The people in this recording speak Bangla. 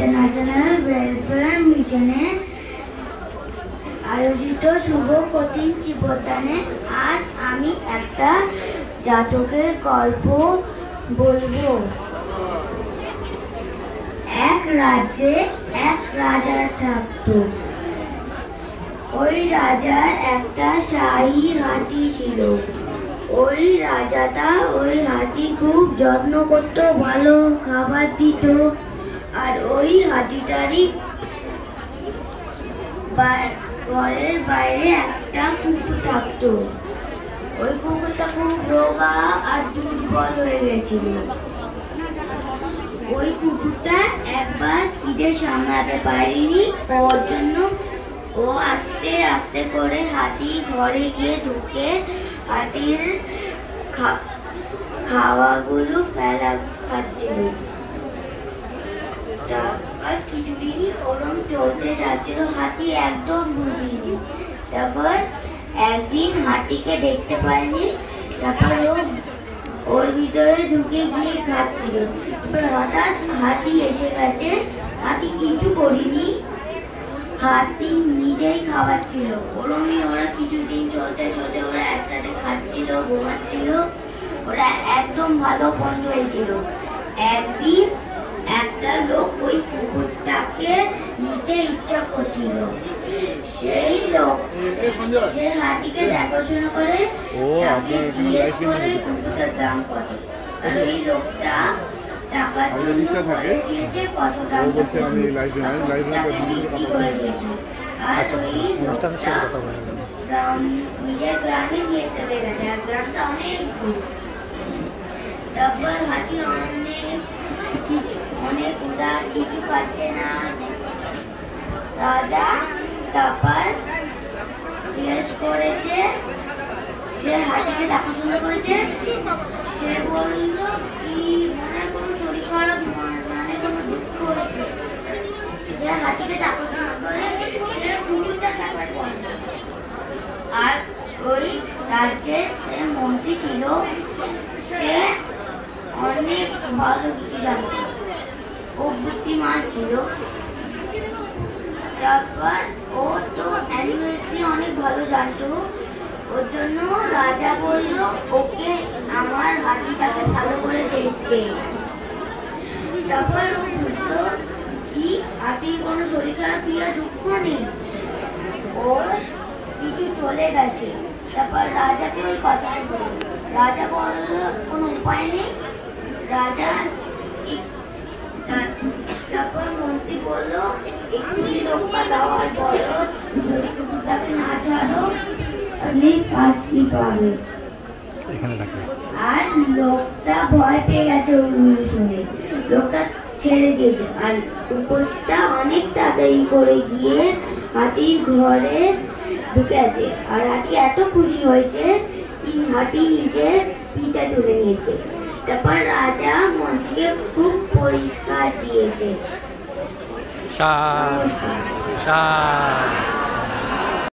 ইন্টারন্যাশনাল ওয়েলফেয়ার মিশনে আয়োজিত শুভ কঠিন চিবোতানে আজ আমি একটা জাতকের গল্প বলবো। এক রাজ্যে এক রাজা থাকতো। ওই রাজার একটা শাহী হাতি ছিল। ওই রাজাটা ওই হাতি খুব যত্ন করতো, ভালো খাবার দিত। আর ওই হাতিটারই ঘরের বাইরে একটা কুকুর থাকতো। ওই কুকুরটা খুব রোগা আর দুর্বল হয়ে গেছিল। ওই কুকুরটা একবার খিদে সামলাতে পারেনি, ওর জন্য ও আস্তে আস্তে করে হাতি ঘরে গিয়ে ঢুকে হাতির খাওয়াগুলো খাচ্ছিল। তারপর কিছুদিনই ওরম চলতে যাচ্ছিল, হাতি একদম বুঝিনি। তারপর একদিন হাতিকে দেখতে পায়নি, তারপর ওর ভিতরে ঢুকে গিয়ে খাচ্ছিল। তারপর হঠাৎ হাতি এসে গেছে, হাতি কিছু করিনি, হাতি নিজেই খাওয়াচ্ছিল। ওরমই ওরা কিছুদিন চলতে চলতে ওরা একসাথে খাচ্ছিল, ঘুমাচ্ছিল, ওরা একদম ভালো বন্ধু হয়েছিল। একদিন একটা লোক ওই কুকুরটাকে নিতে ইচ্ছা করছিল। সেই লোক সে হাতিকে দেখাশোনা করে তাকে জিজ্ঞেস করে কুকুরটার দাম কত। আর ওই লোকটা টাকার জন্য বলে দিয়েছে কত দাম, তাকে বিক্রি করে দিয়েছে। আর ওই লোকটা নিজের গ্রামে নিয়ে চলে গেছে, আর গ্রামটা অনেক দূর। তারপর হাতি অনেক উদাস, কিছু পাচ্ছে না। রাজা তারপর জিজ্ঞেস করেছে, সে হাতিকে দেখাশোনা করেছে, সে বলল কি মানে কোনো শরীর খারাপ, মানে কোনো দুঃখ হয়েছে। সে হাতিকে দেখাশোনা করে, সে কুকুরটা ব্যাপার করে। আর ওই রাজ্যে সে মন্ত্রী ছিল, সে অনেক ভালো কিছু জানত, ও বুদ্ধিমান ছিল। তারপর ও তো অ্যানিমেলস নিয়ে অনেক ভালো জানতো। ওর জন্য রাজা বলল ওকে আমার হাতিটাকে ভালো করে দেখতে। তারপর ও বুঝলো কি হাতির কোনো শরীর খারাপ ইয়া দুঃখ নেই, ওর কিছু চলে গেছে। তারপর রাজাকে ওই কথা বলল, রাজা বলল কোনো উপায় নেই। রাজা তারপর মন্ত্রী বলল এক্ষুনি রক্ষা দেওয়ার বলো, যদি কুকুরটাকে না ছাড়ো তাহলে ফাঁসি পাবে। আর লোকটা ভয় পেয়ে গেছে ওইগুলো শুনে, লোকটা ছেড়ে দিয়েছে। আর কুকুরটা অনেক তাড়াতাড়ি করে গিয়ে হাতির ঘরে ঢুকেছে। আর হাতি এত খুশি হয়েছে কি হাতি নিজের পিঠে তুলে নিয়েছে। তারপর রাজা মন্ত্রীকে খুব পরিষ্কার দিয়েছে।